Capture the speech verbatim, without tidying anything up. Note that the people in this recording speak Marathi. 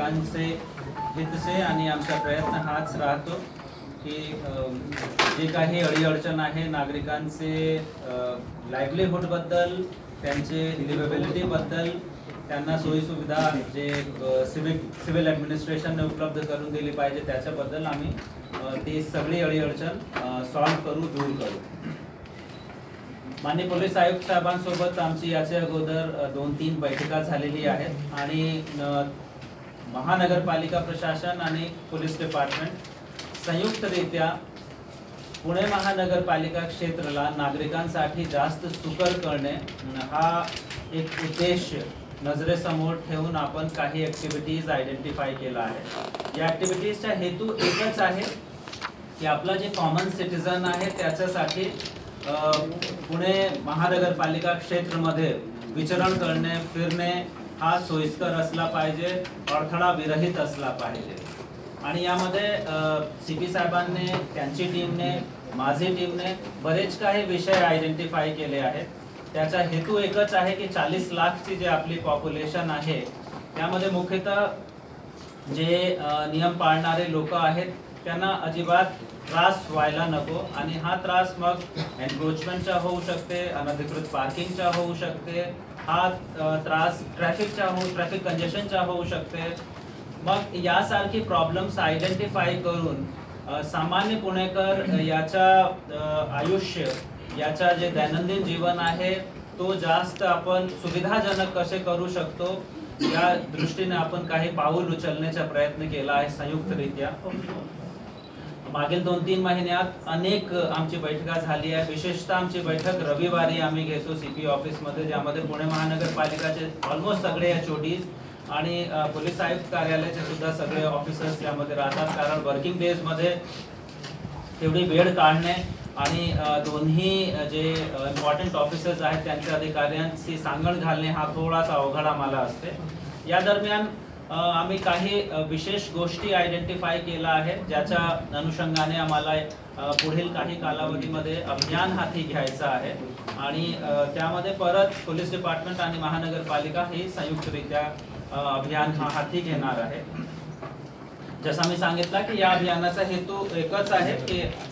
नागरिकांचे हितचे आणि आमचा प्रयत्न हाच राहतो की जे काही अडीअडचण आहे नागरिकांचे लाईव्हलीहूडबद्दल, त्यांचे लिव्हेबिलिटीबद्दल, त्यांना सोयीसुविधा जे सिव्हिक सिव्हिल ॲडमिनिस्ट्रेशनने उपलब्ध करून दिली पाहिजे त्याच्याबद्दल आम्ही ती सगळी अडीअडचण सॉल्व्ह करू, दूर करू. माननीय पोलीस आयुक्त साहेबांसोबत आमची याच्या अगोदर दोन तीन बैठका झालेली आहेत आणि महानगरपालिका प्रशासन आणि पोलीस डिपार्टमेंट संयुक्तरित्या पुणे महानगरपालिका क्षेत्राला नागरिकांसाठी जास्त सुकर करणे हा एक उद्देश नजरेसमोर ठेवून आपण काही ॲक्टिव्हिटीज आयडेंटिफाय केला आहे. या ॲक्टिव्हिटीजचा हेतू एकच आहे की आपला जे कॉमन सिटीजन आहे त्याच्यासाठी पुणे महानगरपालिका क्षेत्रामध्ये विचरण करणे, फिरणे हा सोयीस्कर असला पाहिजे, अडथळा विरहित असला पाहिजे. आणि यामध्ये सी पी साहेबांनी, त्यांची टीमने, माझी टीमने बरेच काही विषय आयडेंटिफाय केले आहेत. त्याचा हेतू एकच आहे की चाळीस लाखची जे आपली पॉप्युलेशन आहे त्यामध्ये मुख्यतः जे नियम पाळणारे लोक आहेत त्यांना अजिबात त्रास व्हायला नको. आणि हा त्रास मग एन्क्रोचमेंटचा होऊ शकते, अनधिकृत पार्किंगचा होऊ शकते, हा त्रास ट्रॅफिकचा होऊ ट्रॅफिक कंजेशनचा होऊ शकते. मग यासारखी प्रॉब्लेम्स आयडेंटिफाय करून सामान्य पुणेकर याचा आयुष्य, याचा जे दैनंदिन जीवन आहे तो जास्त आपण सुविधाजनक कसे करू शकतो या दृष्टीने आपण काही पाऊल उचलण्याचा प्रयत्न केला आहे संयुक्तरित्या. मागील दोन तीन महिन्यात अनेक आमची बैठका झाली आहे. विशेषतः आमची बैठक रविवारी आम्ही घेतो सी पी ऑफिसमध्ये, ज्यामध्ये पुणे महानगरपालिकाचे ऑलमोस्ट सगळे एच ओ डीज आणि पोलीस आयुक्त कार्यालयाचे सुद्धा सगळे ऑफिसर्स त्यामध्ये राहतात. कारण वर्किंग डेजमध्ये तेवढी वेळ काढणे आणि दोन्ही जे इम्पॉर्टंट ऑफिसर्स आहेत त्यांच्या अधिकाऱ्यांशी सांगड घालणे हा थोडासा अवघड आम्हाला असते. या दरम्यान आम्ही काही विशेष गोष्टी आयडेंटिफाय केल्या आहेत ज्याच्या अनुषंगाने आम्हाला पुढील काही कालावधीमध्ये अभियान हाती घ्यायचं आहे. आणि त्यामध्ये परत पोलीस डिपार्टमेंट आणि महानगरपालिका ही संयुक्तरित्या अभियान हा हाती घेणार आहे. जसं मी सांगितलं की या अभियानाचा हेतू एकच आहे की